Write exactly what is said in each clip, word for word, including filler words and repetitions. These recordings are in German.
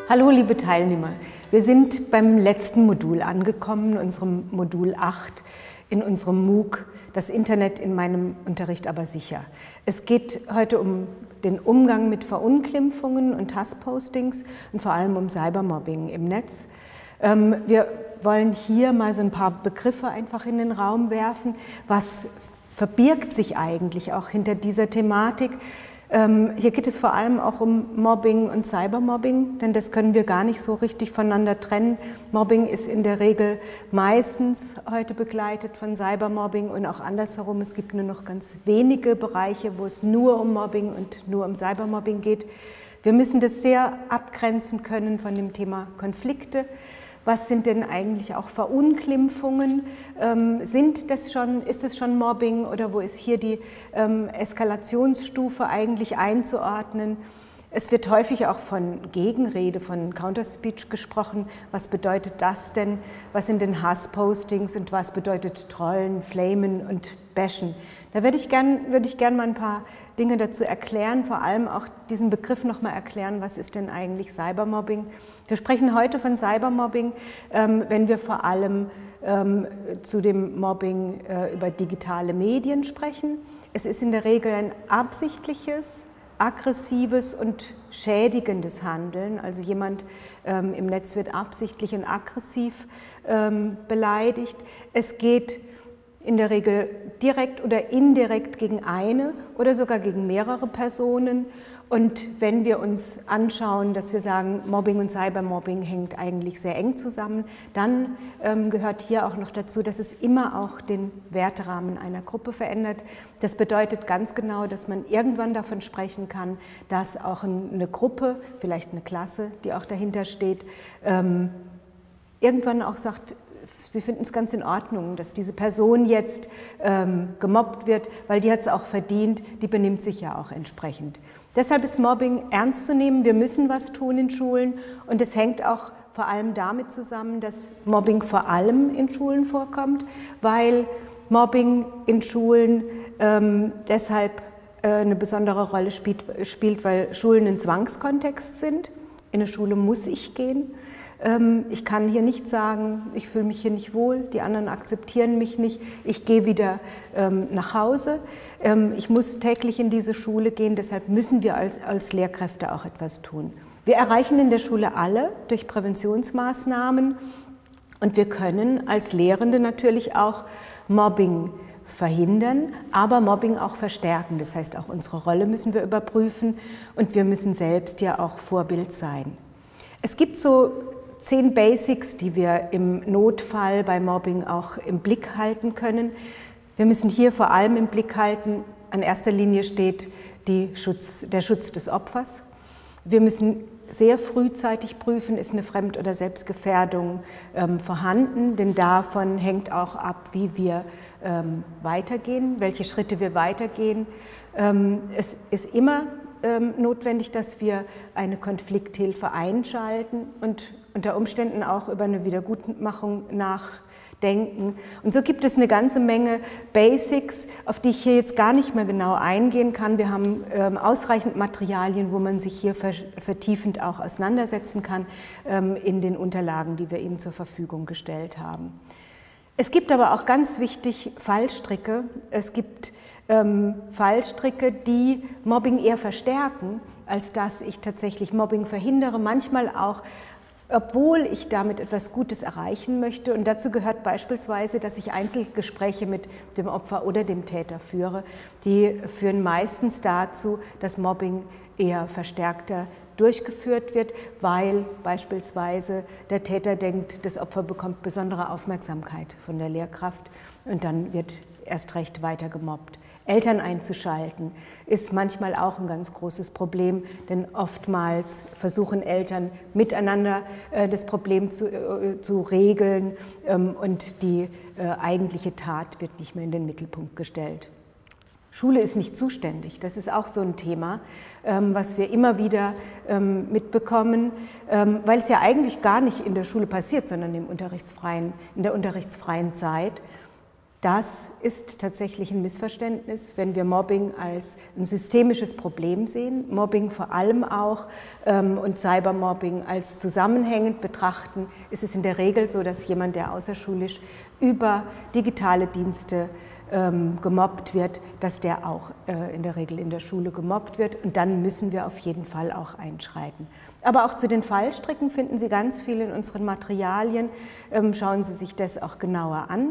Hallo liebe Teilnehmer, wir sind beim letzten Modul angekommen, in unserem Modul acht, in unserem MOOC, das Internet in meinem Unterricht aber sicher. Es geht heute um den Umgang mit Verunglimpfungen und Hasspostings und vor allem um Cybermobbing im Netz. Wir wollen hier mal so ein paar Begriffe einfach in den Raum werfen. Was verbirgt sich eigentlich auch hinter dieser Thematik? Ähm, hier geht es vor allem auch um Mobbing und Cybermobbing, denn das können wir gar nicht so richtig voneinander trennen. Mobbing ist in der Regel meistens heute begleitet von Cybermobbing und auch andersherum. Es gibt nur noch ganz wenige Bereiche, wo es nur um Mobbing und nur um Cybermobbing geht. Wir müssen das sehr abgrenzen können von dem Thema Konflikte. Was sind denn eigentlich auch Verunglimpfungen? Ähm, sind das schon, ist es schon Mobbing oder wo ist hier die ähm, Eskalationsstufe eigentlich einzuordnen? Es wird häufig auch von Gegenrede, von Counterspeech gesprochen. Was bedeutet das denn? Was sind denn Hasspostings und was bedeutet Trollen, Flamen und Bashen? Da würde ich gern, würde ich gern mal ein paar Dinge dazu erklären, vor allem auch diesen Begriff nochmal erklären, was ist denn eigentlich Cybermobbing? Wir sprechen heute von Cybermobbing, ähm, wenn wir vor allem ähm, zu dem Mobbing äh, über digitale Medien sprechen. Es ist in der Regel ein absichtliches, aggressives und schädigendes Handeln. Also jemand ähm, im Netz wird absichtlich und aggressiv ähm, beleidigt. Es geht in der Regel direkt oder indirekt gegen eine oder sogar gegen mehrere Personen. Und wenn wir uns anschauen, dass wir sagen, Mobbing und Cybermobbing hängt eigentlich sehr eng zusammen, dann ähm, gehört hier auch noch dazu, dass es immer auch den Werterahmen einer Gruppe verändert. Das bedeutet ganz genau, dass man irgendwann davon sprechen kann, dass auch eine Gruppe, vielleicht eine Klasse, die auch dahinter steht, ähm, irgendwann auch sagt, sie finden es ganz in Ordnung, dass diese Person jetzt ähm, gemobbt wird, weil die hat es auch verdient, die benimmt sich ja auch entsprechend. Deshalb ist Mobbing ernst zu nehmen, wir müssen was tun in Schulen und es hängt auch vor allem damit zusammen, dass Mobbing vor allem in Schulen vorkommt, weil Mobbing in Schulen ähm, deshalb äh, eine besondere Rolle spielt, spielt, weil Schulen ein Zwangskontext sind. In eine Schule muss ich gehen. Ich kann hier nicht sagen, ich fühle mich hier nicht wohl, die anderen akzeptieren mich nicht, ich gehe wieder ähm, nach Hause. Ähm, ich muss täglich in diese Schule gehen, deshalb müssen wir als, als Lehrkräfte auch etwas tun. Wir erreichen in der Schule alle durch Präventionsmaßnahmen und wir können als Lehrende natürlich auch Mobbing verhindern, aber Mobbing auch verstärken. Das heißt, auch unsere Rolle müssen wir überprüfen und wir müssen selbst ja auch Vorbild sein. Es gibt so zehn Basics, die wir im Notfall bei Mobbing auch im Blick halten können. Wir müssen hier vor allem im Blick halten, an erster Linie steht die Schutz, der Schutz des Opfers. Wir müssen sehr frühzeitig prüfen, ist eine Fremd- oder Selbstgefährdung ähm, vorhanden, denn davon hängt auch ab, wie wir ähm, weitergehen, welche Schritte wir weitergehen. Ähm, es ist immer ähm, notwendig, dass wir eine Konflikthilfe einschalten und unter Umständen auch über eine Wiedergutmachung nachdenken. Und so gibt es eine ganze Menge Basics, auf die ich hier jetzt gar nicht mehr genau eingehen kann. Wir haben ähm, ausreichend Materialien, wo man sich hier vertiefend auch auseinandersetzen kann ähm, in den Unterlagen, die wir Ihnen zur Verfügung gestellt haben. Es gibt aber auch ganz wichtig Fallstricke. Es gibt ähm, Fallstricke, die Mobbing eher verstärken, als dass ich tatsächlich Mobbing verhindere. Manchmal auch, obwohl ich damit etwas Gutes erreichen möchte. Und dazu gehört beispielsweise, dass ich Einzelgespräche mit dem Opfer oder dem Täter führe. Die führen meistens dazu, dass Mobbing eher verstärkter durchgeführt wird, weil beispielsweise der Täter denkt, das Opfer bekommt besondere Aufmerksamkeit von der Lehrkraft und dann wird erst recht weiter gemobbt. Eltern einzuschalten ist manchmal auch ein ganz großes Problem, denn oftmals versuchen Eltern miteinander äh, das Problem zu, äh, zu regeln ähm, und die äh, eigentliche Tat wird nicht mehr in den Mittelpunkt gestellt. Schule ist nicht zuständig, das ist auch so ein Thema, ähm, was wir immer wieder ähm, mitbekommen, ähm, weil es ja eigentlich gar nicht in der Schule passiert, sondern im unterrichtsfreien, in der unterrichtsfreien Zeit. Das ist tatsächlich ein Missverständnis, wenn wir Mobbing als ein systemisches Problem sehen, Mobbing vor allem auch ähm, und Cybermobbing als zusammenhängend betrachten, ist es in der Regel so, dass jemand, der außerschulisch über digitale Dienste ähm, gemobbt wird, dass der auch äh, in der Regel in der Schule gemobbt wird, und dann müssen wir auf jeden Fall auch einschreiten. Aber auch zu den Fallstricken finden Sie ganz viel in unseren Materialien. Ähm, schauen Sie sich das auch genauer an.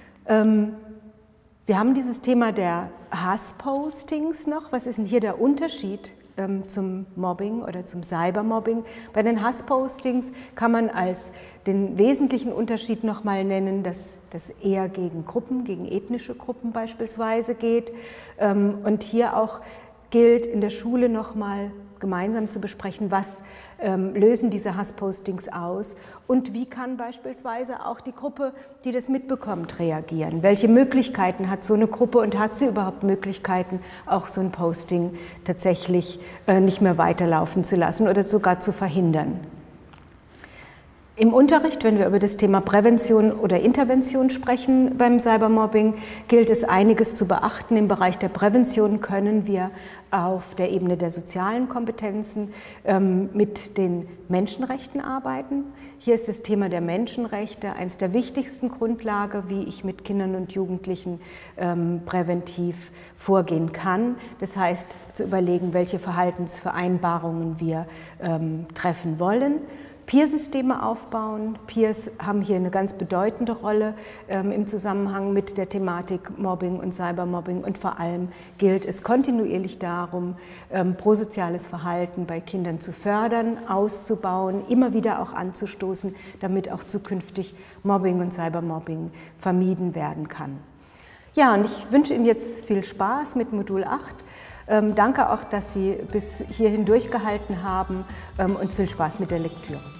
Wir haben dieses Thema der Hasspostings noch. Was ist denn hier der Unterschied ähm, zum Mobbing oder zum Cybermobbing? Bei den Hasspostings kann man als den wesentlichen Unterschied nochmal nennen, dass das eher gegen Gruppen, gegen ethnische Gruppen beispielsweise geht. Ähm, und hier auch gilt in der Schule nochmal gemeinsam zu besprechen, was ähm, lösen diese Hasspostings aus und wie kann beispielsweise auch die Gruppe, die das mitbekommt, reagieren. Welche Möglichkeiten hat so eine Gruppe und hat sie überhaupt Möglichkeiten, auch so ein Posting tatsächlich äh, nicht mehr weiterlaufen zu lassen oder sogar zu verhindern. Im Unterricht, wenn wir über das Thema Prävention oder Intervention sprechen beim Cybermobbing, gilt es einiges zu beachten. Im Bereich der Prävention können wir auf der Ebene der sozialen Kompetenzen ähm, mit den Menschenrechten arbeiten. Hier ist das Thema der Menschenrechte eines der wichtigsten Grundlagen, wie ich mit Kindern und Jugendlichen ähm, präventiv vorgehen kann. Das heißt, zu überlegen, welche Verhaltensvereinbarungen wir ähm, treffen wollen. Peer-Systeme aufbauen. Peers haben hier eine ganz bedeutende Rolle ähm, im Zusammenhang mit der Thematik Mobbing und Cybermobbing, und vor allem gilt es kontinuierlich darum, ähm, prosoziales Verhalten bei Kindern zu fördern, auszubauen, immer wieder auch anzustoßen, damit auch zukünftig Mobbing und Cybermobbing vermieden werden kann. Ja, und ich wünsche Ihnen jetzt viel Spaß mit Modul acht. Ähm, danke auch, dass Sie bis hierhin durchgehalten haben, ähm, und viel Spaß mit der Lektüre.